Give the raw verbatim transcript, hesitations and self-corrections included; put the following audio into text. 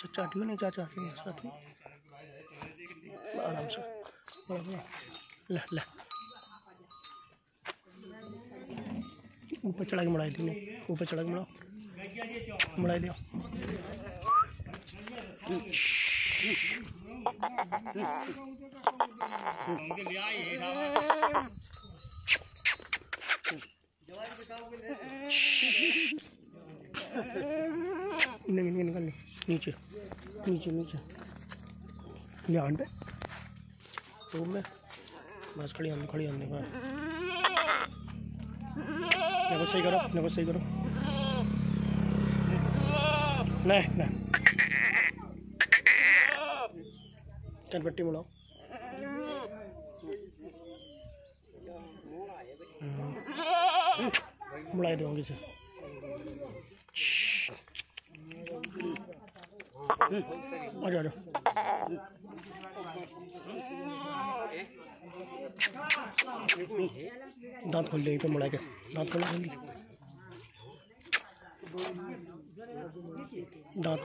चाटियो नहीं चाचा चाटी आराम से ले ले ऊपर चढ़ा के मुड़ाई दी ऊपर चढ़ा के मुड़ाओ मुड़ाई दियो नहीं निकल नीचे नीचे नीचे ध्यान पे रूम में बस खड़ी आने खड़ी आने का नफस सही करो नफस सही करो नहीं नहीं कनपट्टी मुड़ाओ मुड़ाई दूंगी से आ जाओ दांत खोल दे मुड़ा के दांत खोल दांत